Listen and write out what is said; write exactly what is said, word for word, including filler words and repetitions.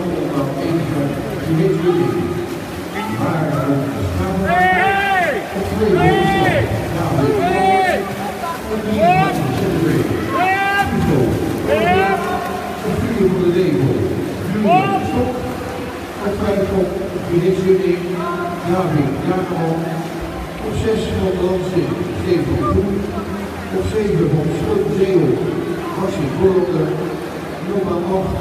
dan enige Dimitri. Maar op de straat op twee bovenslag. David op de van de Zendewee. Hugo. Op vier van de Degel. Julian Stok. Op vijf op Dimitri. David Jacob. Op zes van Lansing. Steven Groen. Op zeven van Schultzeeuw. Maxi Borrelder. Nummer acht.